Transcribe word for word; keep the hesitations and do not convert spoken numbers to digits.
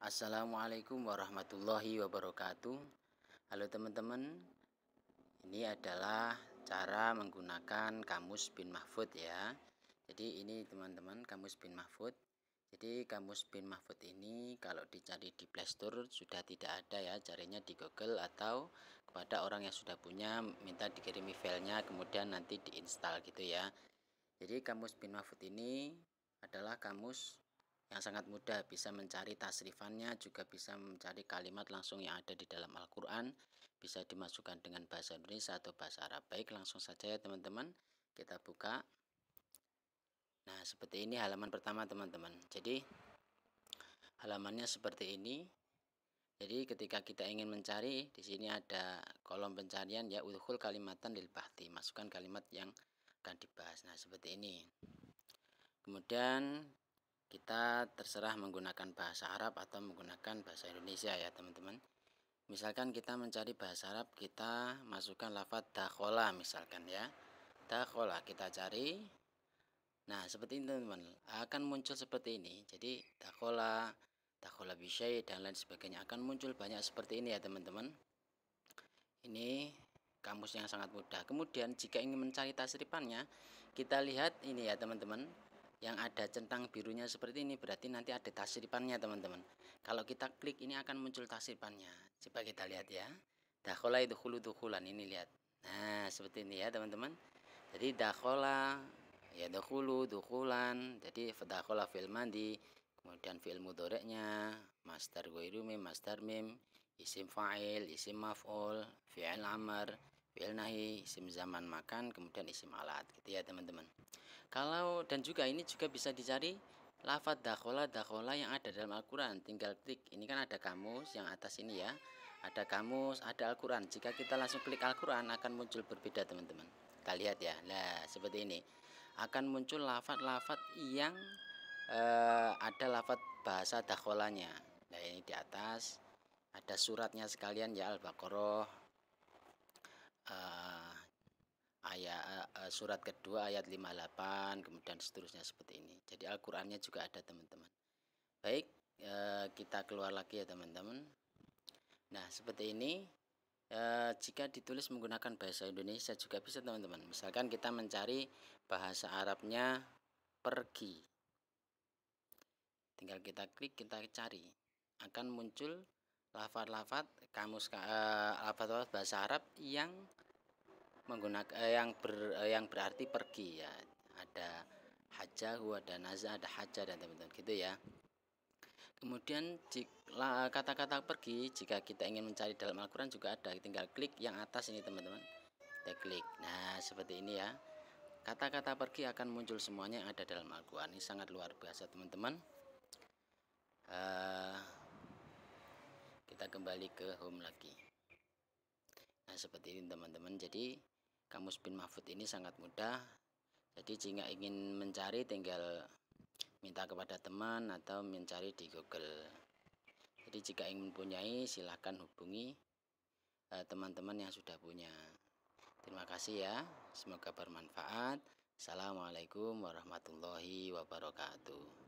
Assalamualaikum warahmatullahi wabarakatuh. Halo teman-teman, ini adalah cara menggunakan Kamus Bin Mahfud ya. Jadi ini teman-teman Kamus Bin Mahfud. Jadi Kamus Bin Mahfud ini kalau dicari di Play Store sudah tidak ada ya, carinya di Google atau kepada orang yang sudah punya minta dikirimi filenya kemudian nanti diinstal gitu ya. Jadi Kamus Bin Mahfud ini adalah kamus yang sangat mudah, bisa mencari tasrifannya, juga bisa mencari kalimat langsung yang ada di dalam Al-Quran, bisa dimasukkan dengan bahasa Indonesia atau bahasa Arab. Baik, langsung saja ya teman-teman, kita buka. Nah, seperti ini halaman pertama teman-teman. Jadi halamannya seperti ini. Jadi ketika kita ingin mencari, di sini ada kolom pencarian ya, udkhul kalimatan lil bahti, masukkan kalimat yang akan dibahas. Nah, seperti ini. Kemudian kita terserah menggunakan bahasa Arab atau menggunakan bahasa Indonesia ya teman-teman. Misalkan kita mencari bahasa Arab, kita masukkan lafadz dakhola misalkan ya. Dakhola kita cari. Nah seperti ini teman-teman, akan muncul seperti ini. Jadi dakhola, dakhola bisyai dan lain sebagainya akan muncul banyak seperti ini ya teman-teman. Ini kamus yang sangat mudah. Kemudian jika ingin mencari tasrifannya, kita lihat ini ya teman-teman, yang ada centang birunya seperti ini berarti nanti ada tasrifannya teman-teman. Kalau kita klik ini akan muncul tasrifannya. Coba kita lihat ya. Dakhola itu khulu dukhulan, ini lihat. Nah seperti ini ya teman-teman. Jadi dakhola ya dukhulu dukhulan. Jadi dakhola fil madi, kemudian fi'il mudhari'nya, masdar ghairu mim, masdar mim, isim fa'il, isim maf'ul, fi'il amr, fi'il nahi, isim zaman makan, kemudian isim alat gitu ya teman-teman. Kalau dan juga ini juga bisa dicari lafadz dakhola dakhola yang ada dalam Al-Quran. Tinggal klik, ini kan ada kamus yang atas ini ya, ada kamus, ada Al-Quran. Jika kita langsung klik Al-Quran akan muncul berbeda teman-teman. Kita lihat ya, nah seperti ini akan muncul lafadz-lafadz yang eh, ada lafadz bahasa dakholanya. Nah ini di atas ada suratnya sekalian ya, Al-Baqarah uh, ayat uh, surat kedua ayat lima puluh delapan, kemudian seterusnya seperti ini. Jadi Al-Qur'annya juga ada teman-teman. Baik, uh, kita keluar lagi ya teman-teman. Nah seperti ini. Uh, jika ditulis menggunakan bahasa Indonesia juga bisa teman-teman. Misalkan kita mencari bahasa Arabnya pergi, tinggal kita klik, kita cari, akan muncul lafaz-lafaz kamus uh, lafaz bahasa Arab yang menggunakan eh, yang ber, eh, yang berarti pergi ya. Ada hajahu, ada nazah, ada haja dan teman-teman gitu ya. Kemudian jika kata-kata pergi, jika kita ingin mencari dalam Al-Quran juga ada, tinggal klik yang atas ini teman-teman, kita klik. Nah seperti ini ya, kata-kata pergi akan muncul semuanya yang ada dalam Al-Quran. Ini sangat luar biasa teman-teman. uh, kita kembali ke home lagi. Nah seperti ini teman-teman. Jadi Kamus Bin Mahfud ini sangat mudah. Jadi jika ingin mencari tinggal minta kepada teman atau mencari di Google. Jadi jika ingin mempunyai silahkan hubungi teman-teman eh, yang sudah punya. Terima kasih ya, semoga bermanfaat. Assalamualaikum warahmatullahi wabarakatuh.